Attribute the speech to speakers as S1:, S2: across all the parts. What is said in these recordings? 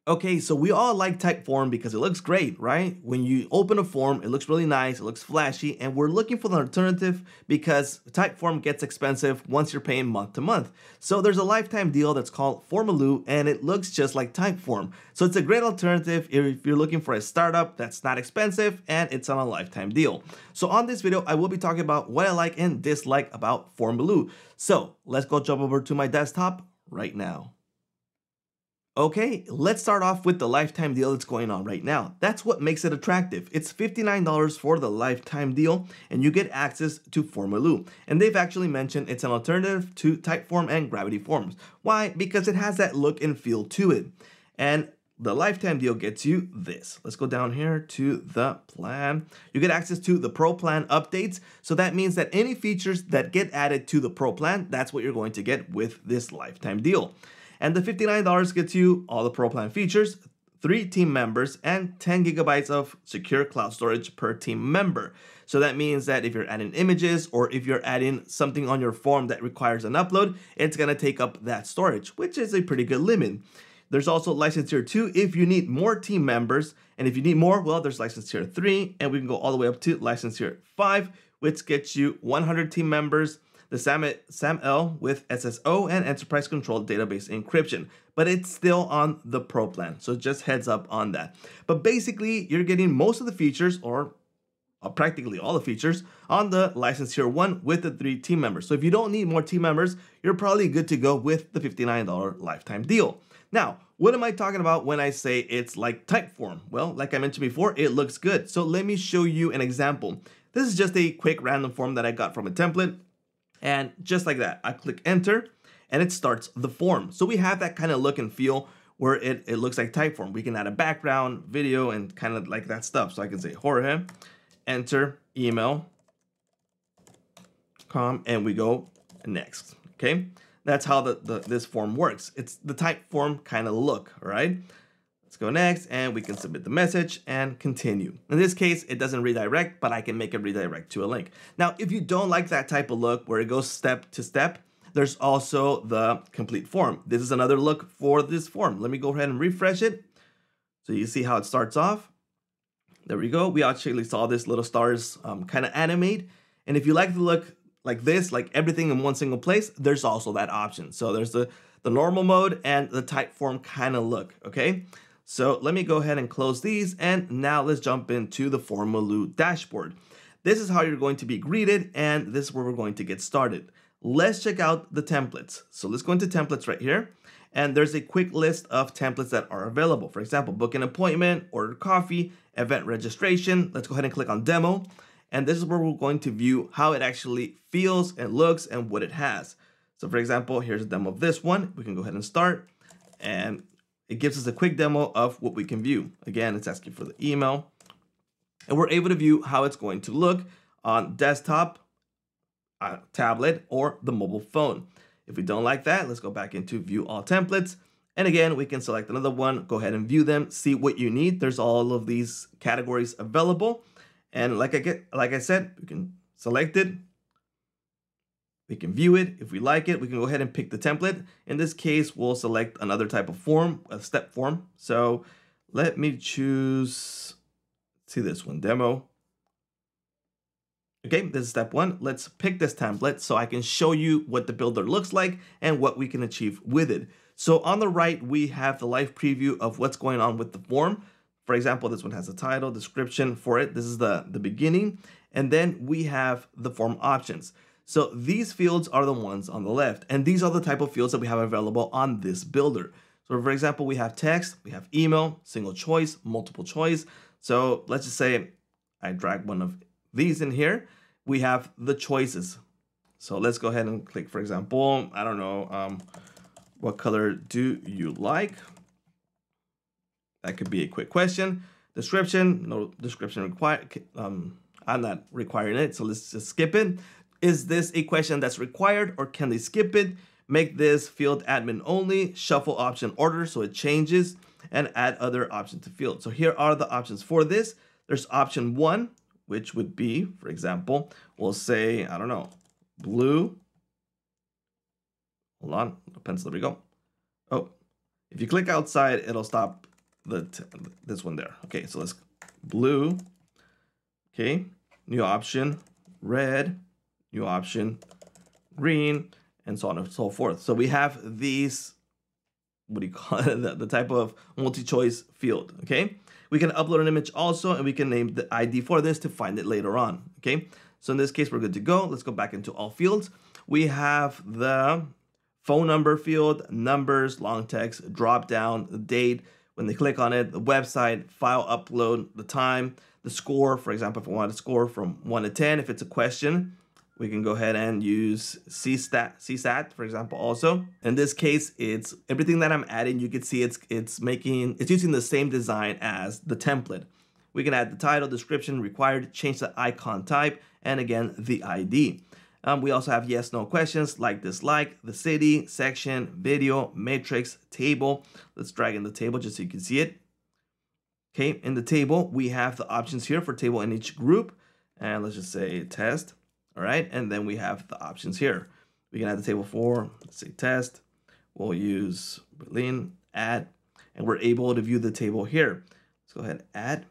S1: Okay, so we all like Typeform because it looks great, right? When you open a form, it looks really nice, it looks flashy, and we're looking for an alternative because Typeform gets expensive once you're paying month to month. So there's a lifetime deal that's called Formaloo, and it looks just like Typeform. So it's a great alternative if you're looking for a startup that's not expensive and it's on a lifetime deal. So on this video, I will be talking about what I like and dislike about Formaloo. So let's go jump over to my desktop right now. Okay, let's start off with the lifetime deal that's going on right now. That's what makes it attractive. It's $59 for the lifetime deal, and you get access to Formaloo. And they've actually mentioned it's an alternative to Typeform and Gravity Forms. Why? Because it has that look and feel to it. And the lifetime deal gets you this. Let's go down here to the plan. You get access to the Pro plan updates. So that means that any features that get added to the Pro plan, that's what you're going to get with this lifetime deal. And the $59 gets you all the Pro plan features, 3 team members, and 10 gigabytes of secure cloud storage per team member. So that means that if you're adding images or if you're adding something on your form that requires an upload, it's going to take up that storage, which is a pretty good limit. There's also license tier 2 if you need more team members. And if you need more, well, there's license tier 3, and we can go all the way up to license tier 5, which gets you 100 team members, the SAML with SSO and enterprise controlled database encryption, but it's still on the Pro plan. So just heads up on that. But basically, you're getting most of the features, or practically all the features, on the license tier 1 with the 3 team members. So if you don't need more team members, you're probably good to go with the $59 lifetime deal. Now, what am I talking about when I say it's like Typeform? Well, like I mentioned before, it looks good. So let me show you an example. This is just a quick random form that I got from a template. And just like that, I click enter and it starts the form. So we have that kind of look and feel where it looks like Typeform. We can add a background, video, and kind of like that stuff. So I can say Jorge, enter, email, and we go next, okay? That's how this form works. It's the Typeform kind of look, all right? Let's go next, and we can submit the message and continue. In this case, it doesn't redirect, but I can make it redirect to a link. Now, if you don't like that type of look where it goes step to step, there's also the complete form. This is another look for this form. Let me go ahead and refresh it. So you see how it starts off. There we go. We actually saw this little stars kind of animate. And if you like the look like this, like everything in one single place, there's also that option. So there's the normal mode and the Typeform kind of look, okay? So let me go ahead and close these, and now let's jump into the Formaloo dashboard. This is how you're going to be greeted, and this is where we're going to get started. Let's check out the templates. So let's go into templates right here, and there's a quick list of templates that are available. For example, book an appointment, order coffee, event registration. Let's go ahead and click on demo, and this is where we're going to view how it actually feels and looks and what it has. So for example, here's a demo of this one. We can go ahead and start, and it gives us a quick demo of what we can view. Again, it's asking for the email, and we're able to view how it's going to look on desktop, tablet, or the mobile phone. If we don't like that, let's go back into view all templates. And again, we can select another one, go ahead and view them, see what you need. There's all of these categories available. And like I said, we can select it. We can view it. If we like it, we can go ahead and pick the template. In this case, we'll select another type of form, a step form. So let me choose, see this one, demo. Okay, this is step 1. Let's pick this template so I can show you what the builder looks like and what we can achieve with it. So on the right, we have the live preview of what's going on with the form. For example, this one has a title, description for it. This is the beginning. And then we have the form options. So these fields are the ones on the left, and these are the type of fields that we have available on this builder. So for example, we have text, we have email, single choice, multiple choice. So let's just say I drag one of these in here. We have the choices. So let's go ahead and click, for example, I don't know, what color do you like? That could be a quick question. Description, no description required. I'm not requiring it, so let's just skip it. Is this a question that's required, or can they skip it? Make this field admin only, shuffle option order so it changes, and add other option to field. So here are the options for this. There's option 1, which would be, for example, we'll say, I don't know, blue. Hold on, pencil, there we go. Oh, if you click outside, it'll stop this one there. Okay, so let's blue. Okay, new option, red, new option, green, and so on and so forth. So we have these, what do you call it, the type of multi-choice field. Okay, we can upload an image also, and we can name the ID for this to find it later on. Okay, so in this case, we're good to go. Let's go back into all fields. We have the phone number field, numbers, long text, drop down, the date, when they click on it, the website, file upload, the time, the score. For example, if we want to score from 1 to 10, if it's a question, we can go ahead and use CSAT, for example, also. In this case, it's everything that I'm adding. You can see it's using the same design as the template. We can add the title, description, required, change the icon type, and again, the ID. We also have yes, no questions, like, dislike, the city, section, video, matrix, table. Let's drag in the table just so you can see it. Okay, in the table, we have the options here for table in each group. And let's just say test. All right, and then we have the options here. We can add the table for, let's say test. We'll use Berlin, add, and we're able to view the table here. Let's go ahead, add.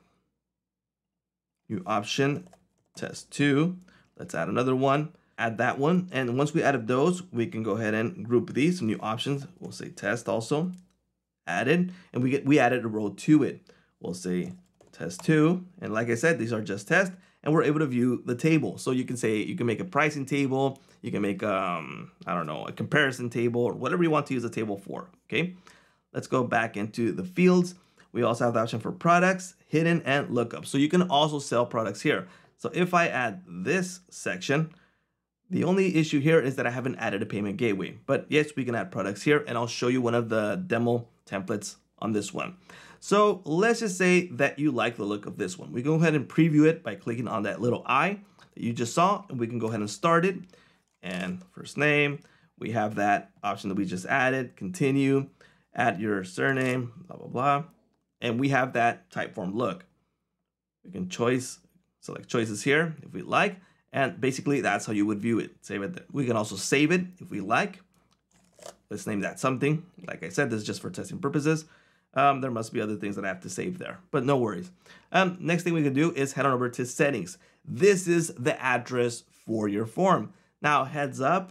S1: New option, test 2. Let's add another one. Add that one, and once we added those, we can go ahead and group these. Some new options. We'll say test also, added, and we added a row to it. We'll say test 2, and like I said, these are just tests, and we're able to view the table. So you can say, you can make a pricing table, you can make I don't know, a comparison table, or whatever you want to use a table for. Okay, let's go back into the fields. We also have the option for products, hidden, and lookup. So you can also sell products here. So if I add this section, the only issue here is that I haven't added a payment gateway, but yes, we can add products here, and I'll show you one of the demo templates on this one. So let's just say that you like the look of this one. We go ahead and preview it by clicking on that little eye that you just saw, and we can go ahead and start it. And first name, we have that option that we just added, continue, add your surname, blah, blah, blah. And we have that Typeform look. We can select choices here if we like. And basically, that's how you would view it. Save it. We can also save it if we like. Let's name that something. Like I said, this is just for testing purposes. There must be other things that I have to save there, but no worries. Next thing we can do is head on over to settings. This is the address for your form. Now, heads up,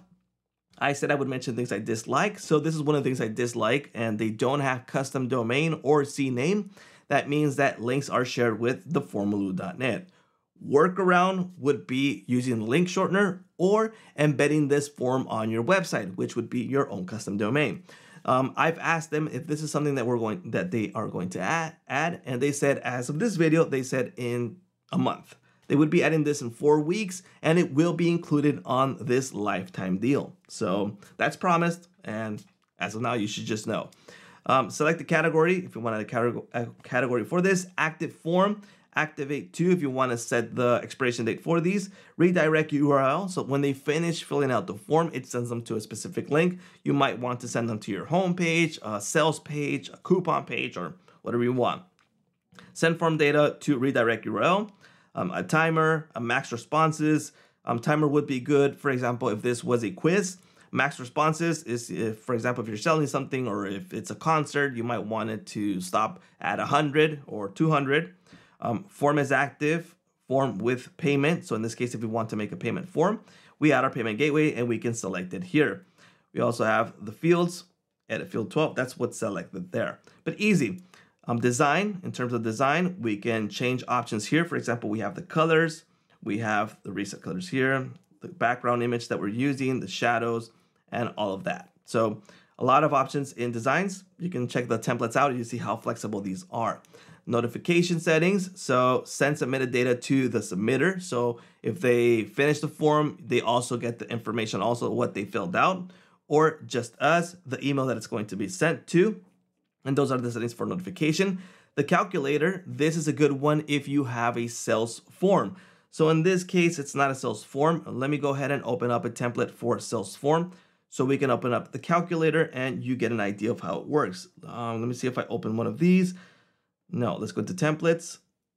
S1: I said I would mention things I dislike. So this is one of the things I dislike, and they don't have custom domain or CNAME. That means that links are shared with the formaloo.net. Workaround would be using link shortener or embedding this form on your website, which would be your own custom domain. I've asked them if this is something that they are going to add, and they said, as of this video, they said in a month. They would be adding this in 4 weeks, and it will be included on this lifetime deal. So that's promised, and as of now, you should just know. Select the category if you want a category for this. Active form. Activate 2 if you want to set the expiration date for these. Redirect URL, so when they finish filling out the form, it sends them to a specific link. You might want to send them to your home page, a sales page, a coupon page, or whatever you want. Send form data to redirect URL. A timer, a max responses. Timer would be good, for example, if this was a quiz. Max responses is, if, for example, if you're selling something or if it's a concert, you might want it to stop at 100 or 200. Form is active, form with payment. So in this case, if we want to make a payment form, we add our payment gateway and we can select it here. We also have the fields, edit field 12. That's what's selected there, but easy. Design, in terms of design, we can change options here. For example, we have the colors, we have the reset colors here, the background image that we're using, the shadows, and all of that. So a lot of options in designs. You can check the templates out and you see how flexible these are. Notification settings, so send submitted data to the submitter. So if they finish the form, they also get the information, also what they filled out, or just us, the email that it's going to be sent to. And those are the settings for notification. The calculator, this is a good one if you have a sales form. So in this case, it's not a sales form. Let me go ahead and open up a template for a sales form. So we can open up the calculator and you get an idea of how it works. Let me see if I open one of these. No, let's go to templates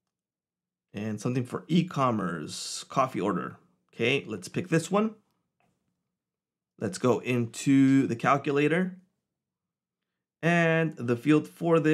S1: and something for e-commerce, coffee order. Okay, let's pick this one. Let's go into the calculator. And the field for this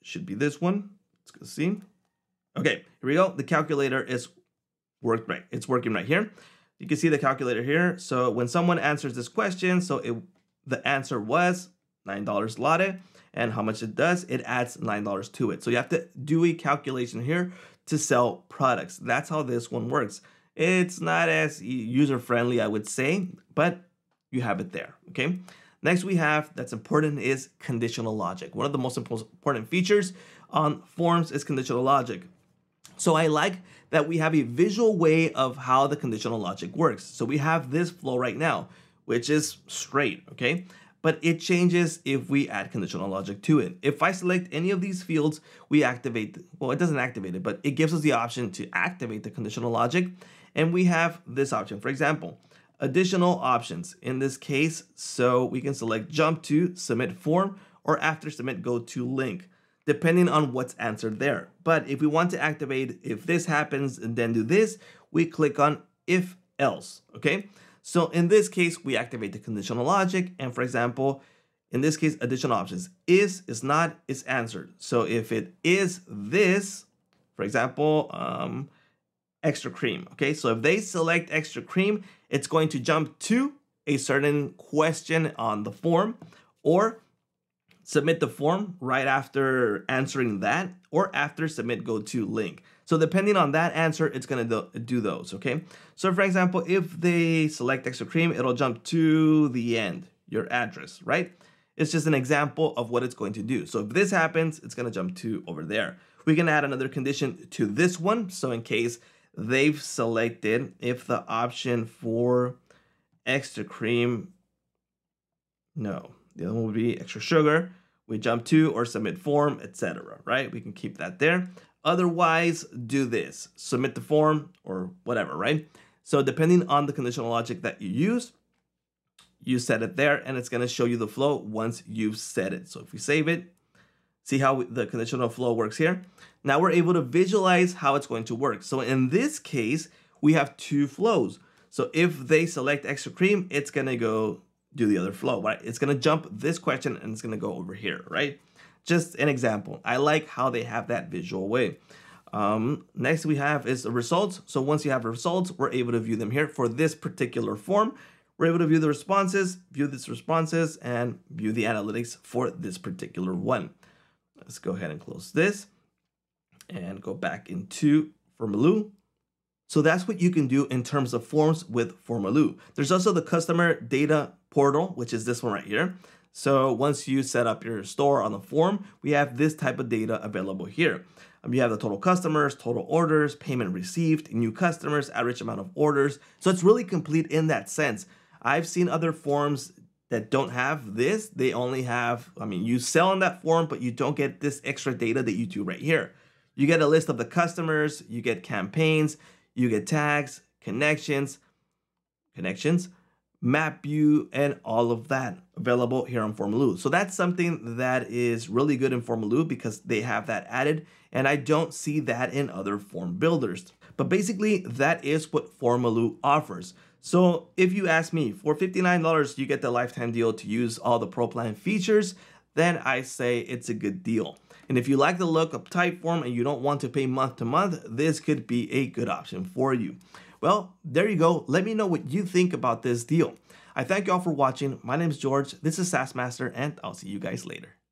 S1: should be this one. Let's go see. Okay, here we go. The calculator is worked right. It's working right here. You can see the calculator here. So when someone answers this question, the answer was $9 latte, and how much it does, it adds $9 to it. So you have to do a calculation here to sell products. That's how this one works. It's not as user-friendly, I would say, but you have it there, okay? Next we have, that's important, is conditional logic. One of the most important features on forms is conditional logic. So I like that we have a visual way of how the conditional logic works. So we have this flow right now, which is straight, okay? But it changes if we add conditional logic to it. If I select any of these fields, we activate, well, it doesn't activate it, but it gives us the option to activate the conditional logic. And we have this option, for example, additional options in this case. So we can select jump to submit form, or after submit, go to link, depending on what's answered there. But if we want to activate, if this happens and then do this, we click on if else, okay? So in this case, we activate the conditional logic. And for example, in this case, additional options is not, is answered. So if it is this, for example, extra cream, okay? So if they select extra cream, it's going to jump to a certain question on the form, or submit the form right after answering that, or after submit, go to link. So depending on that answer, it's gonna do those, okay? So for example, if they select extra cream, it'll jump to the end, your address, right? It's just an example of what it's going to do. So if this happens, it's gonna jump to over there. We can add another condition to this one. So in case they've selected, if the option for extra cream, no, the other one would be extra sugar, we jump to or submit form, etc., right? We can keep that there. Otherwise, do this, submit the form or whatever, right? So depending on the conditional logic that you use, you set it there and it's gonna show you the flow once you've set it. So if we save it, see how the conditional flow works here? Now we're able to visualize how it's going to work. So in this case, we have two flows. So if they select extra cream, it's gonna go do the other flow, right? It's gonna jump this question and it's gonna go over here, right? Just an example. I like how they have that visual way. Next we have is the results. So once you have results, we're able to view them here for this particular form. We're able to view the responses, view these responses, and view the analytics for this particular one. Let's go ahead and close this and go back into Formaloo. So that's what you can do in terms of forms with Formaloo. There's also the customer data portal, which is this one right here. So once you set up your store on the form, we have this type of data available here. You have the total customers, total orders, payment received, new customers, average amount of orders. So it's really complete in that sense. I've seen other forms that don't have this. They only have, you sell on that form, but you don't get this extra data that you do right here. You get a list of the customers, you get campaigns, you get tags, connections, map view, and all of that available here on Formaloo. So that's something that is really good in Formaloo because they have that added, and I don't see that in other form builders. But basically, that is what Formaloo offers. So if you ask me, for $59, you get the lifetime deal to use all the Pro Plan features, then I say it's a good deal. And if you like the look of Typeform and you don't want to pay month to month, this could be a good option for you. Well, there you go. Let me know what you think about this deal. I thank you all for watching. My name is George. This is SaaS Master, and I'll see you guys later.